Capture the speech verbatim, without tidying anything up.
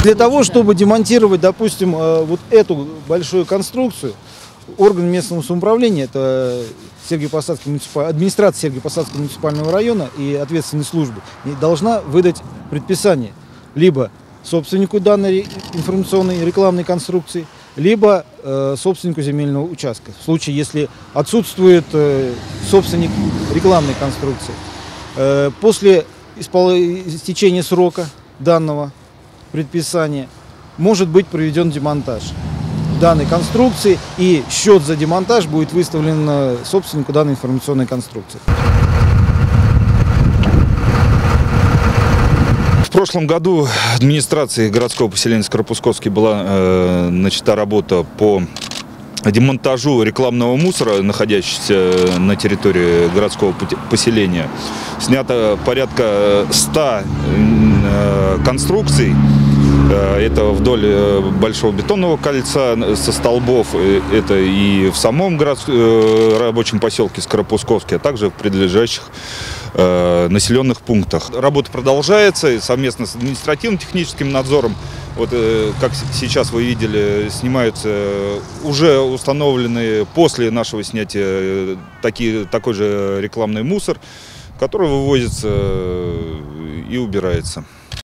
Для того, чтобы демонтировать, допустим, вот эту большую конструкцию, орган местного самоуправления, это Сергиево-Посадский муниципаль... администрация Сергиево-Посадского муниципального района и ответственные службы, должна выдать предписание либо собственнику данной информационной рекламной конструкции, либо э, собственнику земельного участка. В случае, если отсутствует э, собственник рекламной конструкции. Э, после испол... истечения срока данного предписания может быть проведен демонтаж данной конструкции, и счет за демонтаж будет выставлен собственнику данной информационной конструкции. В прошлом году администрацией городского поселения Скоропусковский была э, начата работа по демонтажу рекламного мусора, находящегося на территории городского поселения. Снято порядка ста э, конструкций. Это вдоль большого бетонного кольца со столбов, это и в самом городском рабочем поселке Скоропусковский, а также в прилежащих э, населенных пунктах. Работа продолжается совместно с административно-техническим надзором. Вот, э, как сейчас вы видели, снимаются уже установленные после нашего снятия такие, такой же рекламный мусор, который вывозится и убирается.